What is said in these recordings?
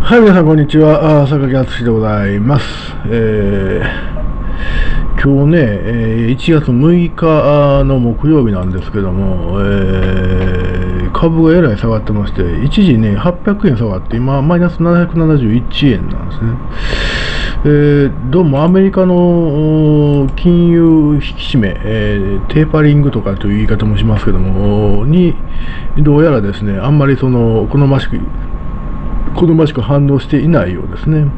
はい、皆さん、こんにちは。榊敦でございます。今日ね、1月6日の木曜日なんですけども、株がえらい下がってまして、一時ね、800円下がって、今、マイナス771円なんですね。どうもアメリカの金融引き締め、テーパリングとかという言い方もしますけども、どうやらですね、あんまり好ましく反応していないようですね。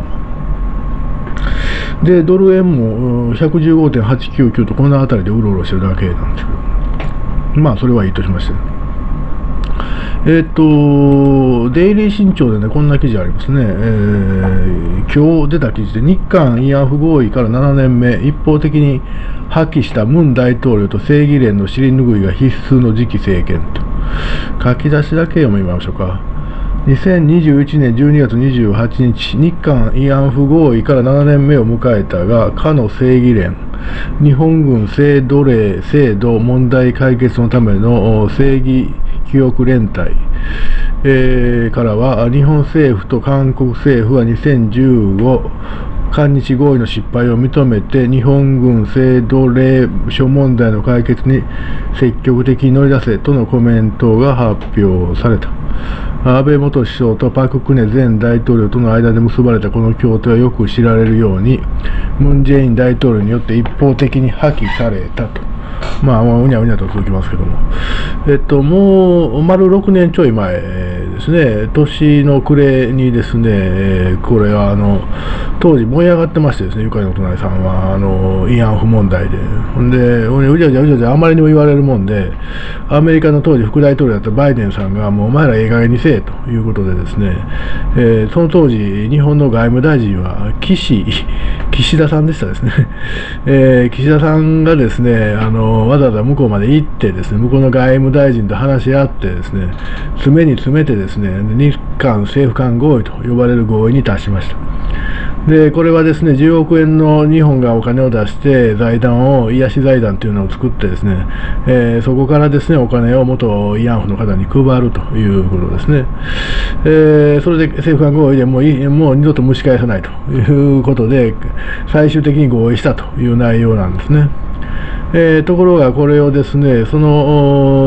で、ドル円も115.899とこの辺りでうろうろしてるだけなんですけど、それはいいとしまして。デイリー新潮でね、こんな記事ありますね。今日出た記事で、日韓慰安婦合意から7年目、一方的に破棄したムン大統領と正義連の尻拭いが必須の次期政権と。書き出しだけ読みましょうか。2021年12月28日、日韓慰安婦合意から7年目を迎えたが、かの正義連、日本軍性奴隷制度問題解決のための正義記憶連隊、からは、日本政府と韓国政府は2015韓日合意の失敗を認めて、日本軍性奴隷諸問題の解決に積極的に乗り出せとのコメントが発表された。安倍元首相とパク・クネ前大統領との間で結ばれたこの協定はよく知られるように、ムン・ジェイン大統領によって一方的に破棄されたと。うにゃうにゃと続きますけども。もう丸6年ちょい前ですね、年の暮れにですね、これは当時燃え上がってましてですね、ゆかりのお隣さんは、慰安婦問題で。ほんで、うじゃうじゃあまりにも言われるもんで、アメリカの当時副大統領だったバイデンさんが、もうお前らええ加減にせえということでですね、その当時、日本の外務大臣は岸田さんでしたですね。岸田さんがですね、わざわざ向こうまで行ってですね、向こうの外務大臣と話し合ってですね、詰めに詰めてですね、日韓政府間合意と呼ばれる合意に達しました。で、これはですね、10億円の日本がお金を出して財団を、癒し財団というのを作ってですね、そこからですね、お金を元慰安婦の方に配るということですね。それで政府間合意でもう二度と蒸し返さないということで、最終的に合意したという内容なんですね。ところがこれをですね、その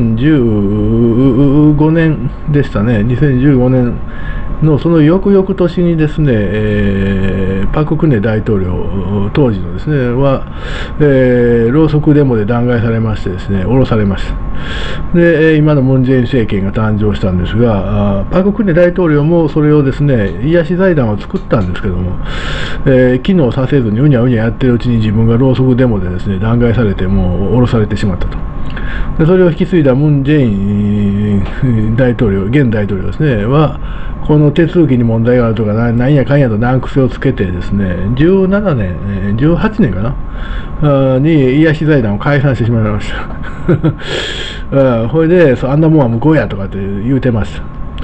2015年でしたね、2015年のその翌々年にですね、パク・クネ大統領、当時のですね、は、ろうそくデモで弾劾されましてですね、降ろされました。で、今のムン・ジェイン政権が誕生したんですが、パク・クネ大統領もそれをですね、癒し財団を作ったんですけども、機能させずにうにゃうにゃやってるうちに自分がろうそくデモでですね、弾劾されてもう降ろされてしまったと。で、それを引き継いだムン・ジェイン大統領、現大統領ですね、は、この手続きに問題があるとか、なんやかんやと難癖をつけてですね、17年、18年かな、に癒し財団を解散してしまいました。ほいで、あんなもんは向こうやとかって言うてました。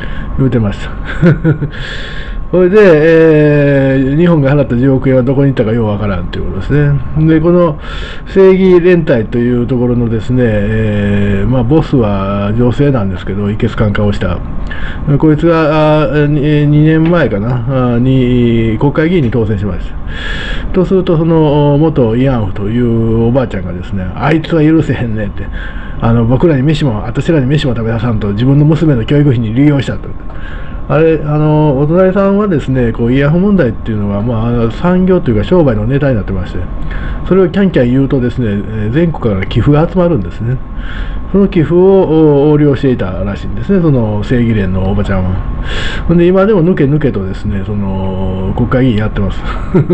それで、日本が払った10億円はどこに行ったかようわからんということですね。で、この正義連隊というところのですね、ボスは女性なんですけど、いけすかん顔した。こいつが2年前かな、に国会議員に当選しました。とすると、その元慰安婦というおばあちゃんがですね、あいつは許せへんねって、私らに飯も食べささんと自分の娘の教育費に利用したと。お隣さんはですね、慰安婦問題っていうのは、産業というか商売のネタになってまして、それをキャンキャン言うとですね、全国から寄付が集まるんですね。その寄付を横領していたらしいんですね、その正義連のおばちゃんは。ほんで、今でも抜け抜けとですね、国会議員やってます。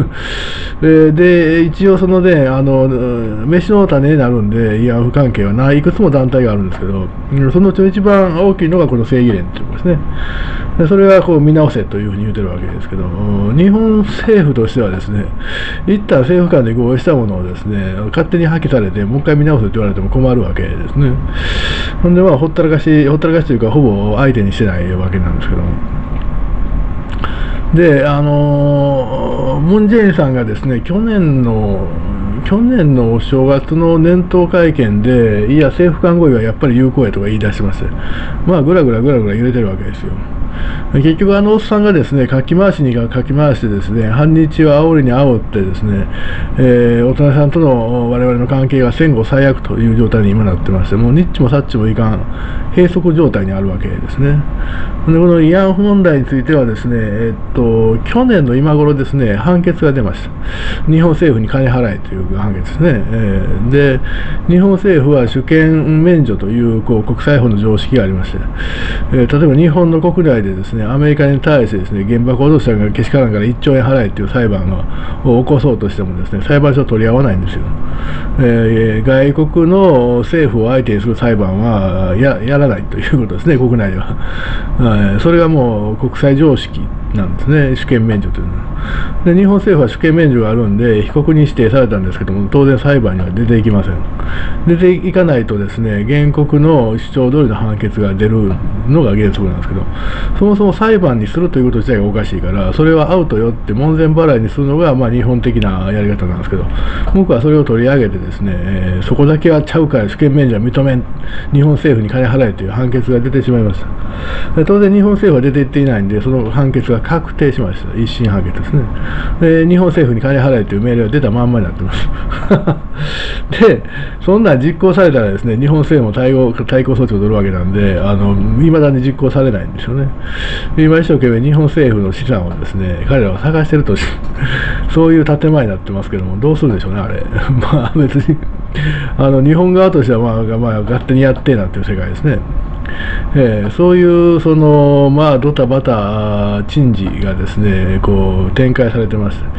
で、一応そのね、飯の種になるんで、慰安婦関係はいくつも団体があるんですけど、そのうちの一番大きいのがこの正義連ということですね。でそれが見直せというふうに言うてるわけですけど、日本政府としてはですね、一旦政府間で合意したものをですね、勝手に破棄されて、もう一回見直せと言われても困るわけですね。ほんで、ほったらかしというか、ほぼ相手にしてないわけなんですけども。で、ムン・ジェインさんがですね、去年のお正月の年頭会見で、いや、政府間合意はやっぱり有効やとか言い出してまして、ぐらぐら揺れてるわけですよ。 結局おっさんがですね、かき回しにかき回してですね、反日を煽りに煽ってですね、大人さんとの我々の関係が戦後最悪という状態に今なってまして、もうニッチもサッチもいかん閉塞状態にあるわけですね。でこの慰安婦問題についてはですね、去年の今頃ですね、判決が出ました。日本政府に金払えという判決ですね。で、日本政府は主権免除という国際法の常識がありまして、例えば日本の国内でですね、アメリカに対してですね、原爆を落としたがけしからんから1兆円払えという裁判を起こそうとしてもですね、裁判所を取り合わないんですよ。外国の政府を相手にする裁判はやらないということですね、国内では。それがもう国際常識なんですね、主権免除というのは。で日本政府は主権免除があるんで被告に指定されたんですけども、当然裁判には出ていきません。出ていかないとですね、原告の主張通りの判決が出るのが原則なんですけど、そもそも裁判にするということ自体がおかしいから、それはアウトよって門前払いにするのが日本的なやり方なんですけど、僕はそれを取り上げてですね、そこだけはちゃうから主権免除は認めん、日本政府に金払えという判決が出てしまいました。当然日本政府は出ていっていないんで、その判決が確定しました。一審判決ですね。で日本政府に金払えという命令が出たまんまになってます。で、そんなん実行されたらですね、日本政府も対抗措置を取るわけなんで、いまだに実行されないんですよね。で今一生懸命日本政府の資産をですね、彼らは探してるとそういう建前になってますけども、どうするでしょうね、あれ。別に日本側としては勝手にやってなんていう世界ですね。そういうドタバタ珍事がですね、展開されてました。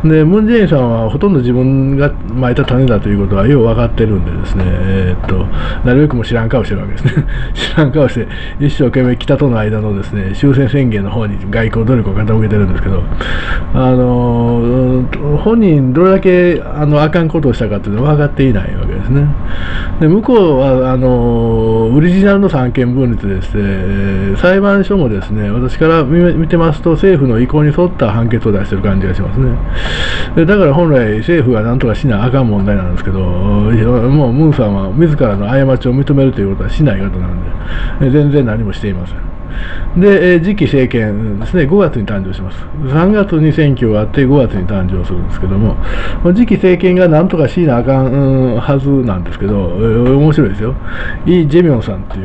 でムン・ジェインさんはほとんど自分が蒔いた種だということはよう分かってるんでですね、なるべくも知らん顔してるわけですね。知らん顔して一生懸命北との間のですね、終戦宣言の方に外交努力を傾けてるんですけど、本人どれだけあかんことをしたかというのは分かっていないわけですね。で向こうはオリジナルの三権分立でして、裁判所もですね、私から見てますと政府の意向に沿った判決を出している感じがしますね。だから本来政府が何とかしなあかん問題なんですけど、もうムンさんは自らの過ちを認めるということはしない方なんで、全然何もしていません。で、次期政権ですね、5月に誕生します。3月に選挙があって5月に誕生するんですけども、次期政権が何とかしなあかんはずなんですけど、面白いですよ。イ・ジェミョンさんっていう、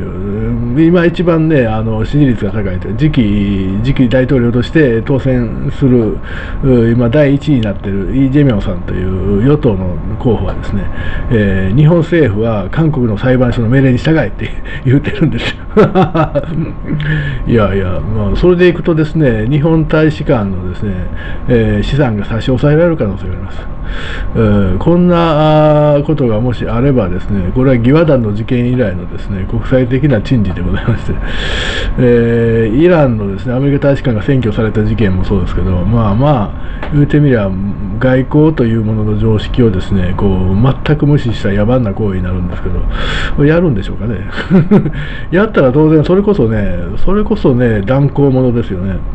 今一番ね、支持率が高いという、次期大統領として当選する、今第1位になっているイ・ジェミョンさんという与党の候補はですね、日本政府は韓国の裁判所の命令に従えって言ってるんですよ。いやいや、それでいくとですね、日本大使館のですね、資産が差し押さえられる可能性があります。こんなことがもしあればですね、これは義和団の事件以来のですね、国際的な珍事でございまして、イランのですね、アメリカ大使館が占拠された事件もそうですけど、言うてみりゃ外交というものの常識をですね、全く無視した野蛮な行為になるんですけど、やるんでしょうかね。やったら当然それこそね、断交者ですよね。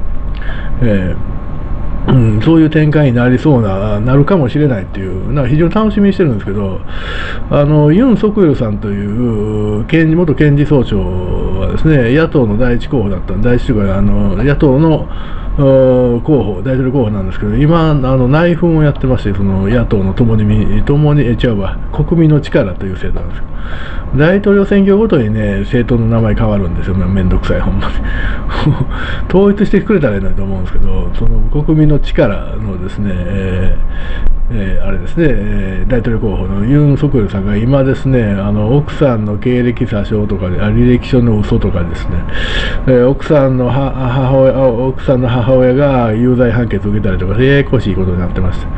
そういう展開になりそうなるかもしれないっていう、非常に楽しみにしてるんですけど、ユン・ソクヨルさんという元検事総長はですね、野党の第一候補だった、第一というか野党の大統領候補なんですけど、今内紛をやってまして、その野党の国民の力という制度なんですよ。大統領選挙ごとにね、政党の名前変わるんですよ。めんどくさい、ほんまに。統一してくれたらいいなと思うんですけど、その国民の力のですね、あれですね、大統領候補のユン・ソクヨルさんが今ですね、奥さんの経歴詐称とかで、履歴書の嘘とかですね、奥さんの母親が有罪判決を受けたりとか、ややこしいことになってまして、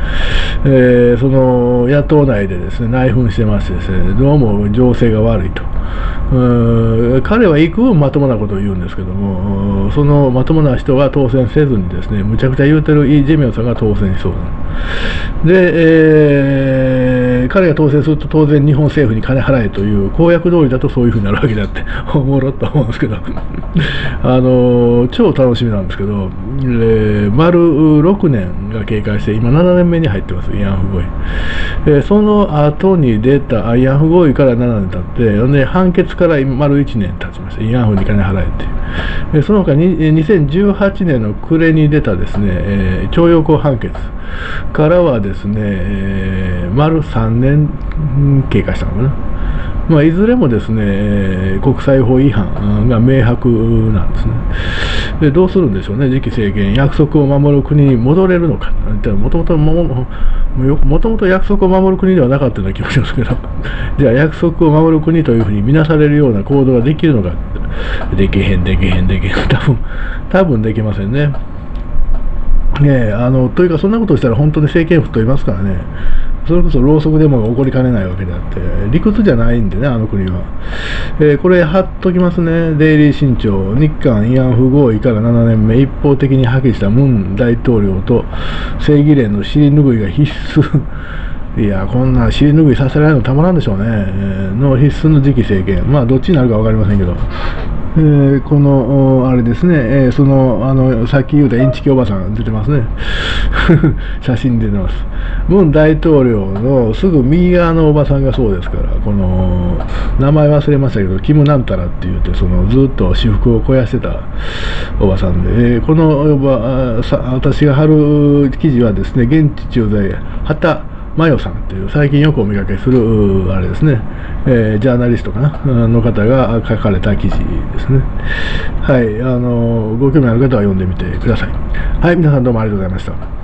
その野党内でですね、内紛してましてですね、どうも情勢が悪いと。彼は幾分まともなことを言うんですけども、そのまともな人が当選せずにですね、むちゃくちゃ言うてるイ・ジェミョンさんが当選しそうな。で、彼が当選すると当然日本政府に金払えという公約通りだとそういうふうになるわけだっておもろっと思うんですけど超楽しみなんですけど、 丸6年が経過して、今7年目に入ってます、慰安婦合意。その後に出た慰安婦合意から7年経って、で判決から丸1年経ちました、慰安婦に金払えて。その他に2018年の暮れに出たですね、徴用工判決からはですね、丸3年経過したのかな。いずれもですね、国際法違反が明白なんですね。で、どうするんでしょうね、次期政権、約束を守る国に戻れるのか、もともと約束を守る国ではなかったような気もしますけど、じゃあ、約束を守る国というふうに見なされるような行動ができるのか、できへん、多分できませんね。というか、そんなことをしたら本当に政権不と言いますからね、それこそろうそくデモが起こりかねないわけであって、理屈じゃないんでね、あの国は。これ、貼っときますね、デイリー新潮、日韓慰安婦合意から7年目、一方的に破棄したムン大統領と正義連の尻拭いが必須。いや、こんな尻拭いさせられるのたまらんでしょうね、の必須の次期政権、どっちになるか分かりませんけど。このあれですね、さっき言うたインチキおばさん出てますね写真出てます。ムン大統領のすぐ右側のおばさんがそうですから、この名前忘れましたけど、キムなんたらって言って、ずっと私服を肥やしてたおばさんで、この私が貼る記事はですね、現地駐在畑マヨさんという最近よくお見かけするあれですね、ジャーナリストかなの方が書かれた記事ですね。はい、ご興味ある方は読んでみてください。はい、皆さんどうもありがとうございました。